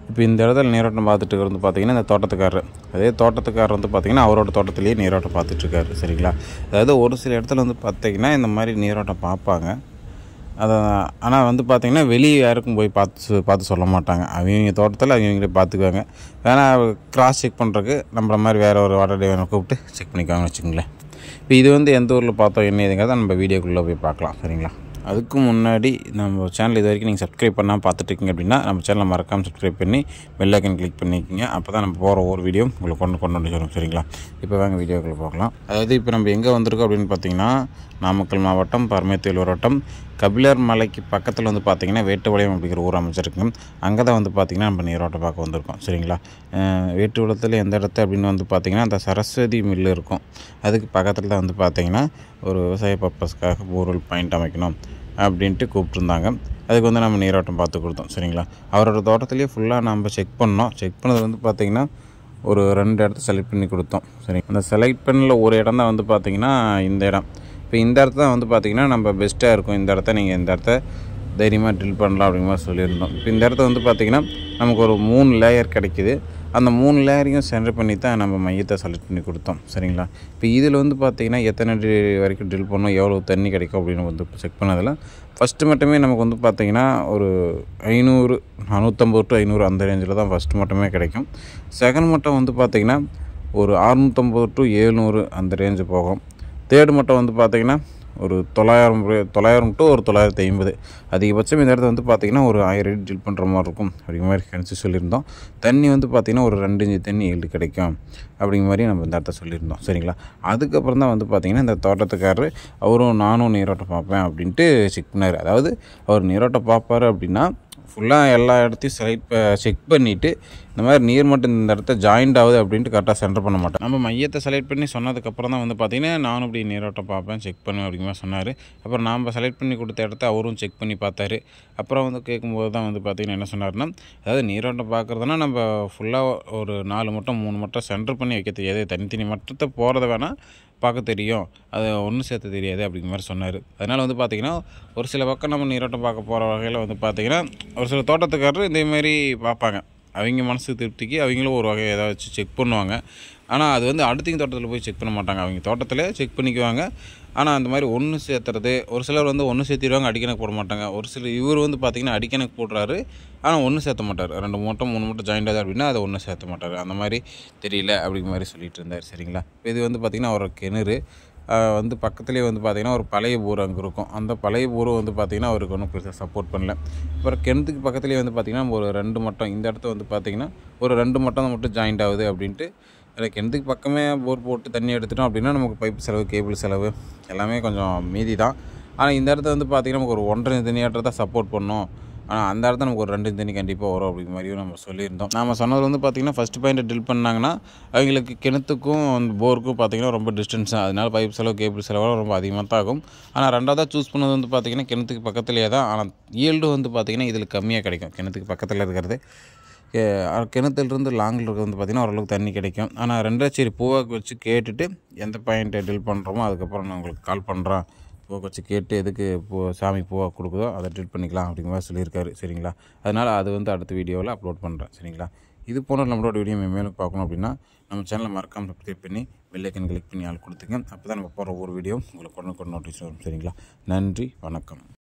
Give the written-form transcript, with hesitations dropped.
இப்போ இந்த இடத்துல நீரோட்டம் பார்த்துட்டு வந்து பார்த்திங்கன்னா இந்த தோட்டத்துக்காரர், அதே தோட்டத்துக்காரர் வந்து பார்த்திங்கன்னா அவரோட தோட்டத்திலேயே நீரோட்டம் பார்த்துட்ருக்காரு. சரிங்களா? அதாவது ஒரு சில இடத்துல வந்து பார்த்திங்கன்னா இந்த மாதிரி நீரோட்டம் பார்ப்பாங்க. அதை ஆனால் வந்து பார்த்திங்கன்னா வெளியே யாருக்கும் போய் பார்த்து சொல்ல மாட்டாங்க. அவங்க தோட்டத்தில் அவங்களே பார்த்துக்குவாங்க. வேணால் கிராஸ் செக் பண்ணுறதுக்கு நம்மள மாதிரி வேறு ஒரு வாட்டர் டே கூப்பிட்டு செக் பண்ணிக்குவாங்கன்னு வச்சுக்கோங்களேன். இப்போ இது வந்து எந்த ஊரில் பார்த்தோம் என்ன இதுங்கிறத நம்ம வீடியோக்குள்ளே போய் பார்க்கலாம். சரிங்களா? அதுக்கு முன்னாடி நம்ம சேனல் இது வரைக்கும் நீங்கள் சப்ஸ்கிரைப் பண்ணால் பார்த்துட்ருக்கீங்க அப்படின்னா நம்ம சேனலை மறக்காமல் சப்ஸ்கிரைப் பண்ணி பெல் ஐக்கன் கிளிக் பண்ணிக்கிங்க. அப்போ தான் நம்ம போகிற ஒவ்வொரு வீடியோ உங்களுக்கு கொண்டு வந்து வரும். சரிங்களா? இப்போ வாங்க வீடியோக்குள்ளே பார்க்கலாம். அதாவது இப்போ நம்ம எங்கே வந்திருக்கோம் அப்படின்னு பார்த்தீங்கன்னா நாமக்கல் மாவட்டம் பரமத்திவேலூர் வட்டம் கபிலர் மலைக்கு பக்கத்தில் வந்து பார்த்திங்கன்னா வேட்டுவளையம் அப்படிங்கிற ஊர் அமைச்சிருக்குங்க. அங்கே தான் வந்து பார்த்திங்கன்னா நம்ம நீரோட்டம் பார்க்க வந்திருக்கோம். சரிங்களா? வேட்டுவளத்தில் எந்த இடத்த அப்படின்னு வந்து பார்த்திங்கன்னா அந்த சரஸ்வதி மில்லு இருக்கும். அதுக்கு பக்கத்தில் தான் வந்து பார்த்திங்கன்னா ஒரு விவசாய பர்பஸ்க்காக போர்வெல் பாயிண்ட் அமைக்கணும் அப்படின்ட்டு கூப்பிட்ருந்தாங்க. அதுக்கு வந்து நம்ம நீரோட்டம் பார்த்து கொடுத்தோம். சரிங்களா? அவரோட தோட்டத்துலேயே ஃபுல்லாக நம்ம செக் பண்ணோம். செக் பண்ணது வந்து பார்த்திங்கன்னா ஒரு 2 இடத்த செலக்ட் பண்ணி கொடுத்தோம். சரி, அந்த செலக்ட் பண்ணல ஒரு இடம் தான் வந்து பார்த்திங்கன்னா இந்த இடம். இப்போ இந்த இடத்த தான் வந்து பார்த்திங்கன்னா நம்ம பெஸ்ட்டாக இருக்கும். இந்த இடத்த நீங்கள் இந்த இடத்த தைரியமாக ட்ரில் பண்ணலாம் அப்படிங்கிற மாதிரி சொல்லியிருந்தோம். இப்போ இந்த இடத்த வந்து பார்த்திங்கன்னா நமக்கு ஒரு 3 லேயர் கிடைக்கிது. அந்த 3 லேயரையும் சென்டர் பண்ணி தான் நம்ம மையத்தை செலக்ட் பண்ணி கொடுத்தோம். சரிங்களா? இப்போ இதில் வந்து பார்த்திங்கன்னா எத்தனை அடி வரைக்கும் ட்ரில் பண்ணணும், எவ்வளோ தண்ணி கிடைக்கும் அப்படின்னு வந்து செக் பண்ணதில் ஃபஸ்ட்டு மட்டுமே நமக்கு வந்து பார்த்திங்கன்னா ஒரு 500 450 to 500 அந்த ரேஞ்சில் தான் ஃபஸ்ட்டு மட்டுமே கிடைக்கும். செகண்ட் மட்டும் வந்து பார்த்திங்கன்னா ஒரு 650 to 700 அந்த ரேஞ்சு போகும். தேர்டு மட்டும் வந்து பார்த்திங்கன்னா ஒரு 900 to ஒரு 950. அதிகபட்சம் இந்த இடத்துல வந்து பார்த்திங்கன்னா ஒரு 1000 அடி ட்ரில் பண்ணுற மாதிரி இருக்கும் அப்படிங்கிற மாதிரி கணிச்சு சொல்லியிருந்தோம். தண்ணி வந்து பார்த்திங்கன்னா ஒரு 2 இன்ச்சு தண்ணி ஈல்டு கிடைக்கும் அப்படிங்கிற மாதிரி நம்ம இந்த இடத்த சொல்லியிருந்தோம். சரிங்களா? அதுக்கப்புறம் தான் வந்து பார்த்திங்கன்னா இந்த தோட்டத்துக்காரர் அவரும் நானும் நீரோட்டம் பார்ப்பேன் அப்படின்ட்டு செக் பண்ணார். அதாவது அவர் நீரோட்டம் பார்ப்பார் அப்படின்னா ஃபுல்லாக எல்லா இடத்தையும் செக் பண்ணிவிட்டு இந்த மாதிரி நீர் மட்டும் இந்த இடத்த ஜாயிண்ட் ஆகுது அப்படின்ட்டு கரெக்டாக சென்டர் பண்ண மாட்டேன். நம்ம மையத்தை செலக்ட் பண்ணி சொன்னதுக்கப்புறம் தான் வந்து பார்த்திங்கன்னா நானும் இப்படி நீரோட்டம் பார்ப்பேன், செக் பண்ணுவேன் அப்படிங்கிற மாதிரி சொன்னார். அப்புறம் நாம் செலக்ட் பண்ணி கொடுத்த இடத்த அவரும் செக் பண்ணி பார்த்தாரு. அப்புறம் வந்து கேட்கும்போது தான் வந்து பார்த்திங்கன்னா என்ன சொன்னார்னா, அதாவது நீரோட்டம் பார்க்குறதுனா நம்ம ஃபுல்லாக ஒரு 4 மட்டம் 3 மட்டம் சென்டர் பண்ணி வைக்க தெரியாது, தனித்தனி மட்டத்தை போகிறத வேணால் பார்க்க தெரியும், அதை ஒன்று சேர்த்த தெரியாது அப்படிங்கிற மாதிரி சொன்னார். அதனால் வந்து பார்த்திங்கன்னா ஒரு சில பக்கம் நம்ம நீரோட்டம் பார்க்க போகிற வகையில் வந்து பார்த்திங்கன்னா ஒரு சில தோட்டத்துக்காரர் இதேமாரி பார்ப்பாங்க. அவங்க மனசுக்கு திருப்திக்கு அவங்களும் ஒரு வகை ஏதாச்சும் செக் பண்ணுவாங்க. ஆனால் அது வந்து அடுத்தவங்க தோட்டத்தில் போய் செக் பண்ண மாட்டாங்க. அவங்க தோட்டத்தில் செக் பண்ணிக்குவாங்க. ஆனால் அந்த மாதிரி ஒன்று சேர்த்துறது ஒரு சிலர் வந்து ஒன்று சேர்த்திடுவாங்க, அடிக்கணக்கு போட மாட்டாங்க. ஒரு சில இவர் வந்து பார்த்திங்கன்னா அடிக்கணக்கு போடுறாரு, ஆனால் ஒன்று சேர்த்த மாட்டார். 2 மூட்டம் 3 மூட்டம் ஜாயிண்ட் ஆகுது அப்படின்னா அதை ஒன்று சேர்த்த மாட்டார். அந்த மாதிரி தெரியல அப்படிங்கிற மாதிரி சொல்லிட்டு இருந்தார். சரிங்களா? இது வந்து பார்த்திங்கன்னா அவரோட கிணறு வந்து பக்கத்துலேயே வந்து பார்த்திங்கன்னா ஒரு பழைய போர் அங்கே இருக்கும். அந்த பழைய போரும் வந்து பார்த்திங்கன்னா அவருக்கு ஒன்றும் பெருசாக சப்போர்ட் பண்ணல. அப்புறம் கிணத்துக்கு பக்கத்துலேயே வந்து பார்த்திங்கன்னா ஒரு 2 மட்டம் இந்த இடத்த வந்து பார்த்திங்கன்னா ஒரு 2 மட்டம் மட்டும் ஜாயிண்ட் ஆகுது அப்படின்ட்டு கிணத்துக்கு பக்கமே போர் போட்டு தண்ணி எடுத்துட்டோம் அப்படின்னா நமக்கு பைப்பு செலவு, கேபிள் செலவு எல்லாமே கொஞ்சம் மீதி தான். ஆனால் இந்த இடத்த வந்து பார்த்திங்கன்னா நமக்கு ஒரு 1.5 தண்ணியாட்ட தான் சப்போர்ட் பண்ணோம். ஆனால் அந்த இடத்த நமக்கு ஒரு 2 தண்ணி கண்டிப்பாக வரும் அப்படிங்கிற மாதிரியும் நம்ம சொல்லியிருந்தோம். நம்ம சொன்னது வந்து பார்த்திங்கன்னா ஃபஸ்ட்டு பாயிண்ட்டை ட்ரில் பண்ணாங்கன்னா அவங்களுக்கு கிணத்துக்கும் போருக்கும் பார்த்திங்கன்னா ரொம்ப டிஸ்டன்ஸ் தான். அதனால் பைப் செலவு, கேபிள் செலவெல்லாம் ரொம்ப அதிகமாக தான் ஆகும். ஆனால் 2வதாக சூஸ் பண்ணது வந்து பார்த்திங்கன்னா கிணத்துக்கு பக்கத்துலேயே தான். ஆனால் ஈல்டு வந்து பார்த்திங்கன்னா இதில் கம்மியாக கிடைக்கும். கிணத்துக்கு பக்கத்தில் இருக்கிறது கிணத்துலேருந்து லாங்கில் இருக்கிறது வந்து பார்த்திங்கன்னா ஓரளவுக்கு தண்ணி கிடைக்கும். ஆனால் 2 சரி பூவாக்கு வச்சு கேட்டுட்டு எந்த பாயிண்ட்டை ட்ரில் பண்ணுறோமோ அதுக்கப்புறம் நான் உங்களுக்கு கால் பண்ணுறேன், பூவை வச்சு கேட்டு எதுக்கு சாமி பூவாக கொடுக்குதோ அதை ட்ரில் பண்ணிக்கலாம் அப்படிங்கிற மாதிரி சொல்லியிருக்காரு. சரிங்களா? அதனால் அது வந்து அடுத்த வீடியோவில் அப்லோட் பண்ணுறேன். சரிங்களா? இது போன்ற நம்மளோட வீடியோ மேலும் பார்க்கணும் அப்படின்னா நம்ம சேனலை மறக்காமல் சப்ஸ்கிரைப் பண்ணி பெல் ஐக்கன் கிளிக் பண்ணி ஆள் கொடுத்துங்க. அப்போ தான் நம்ம போகிற ஒவ்வொரு வீடியோ உங்களுக்கு கொண்டு நோட்டீஸ் வரும். சரிங்களா? நன்றி, வணக்கம்.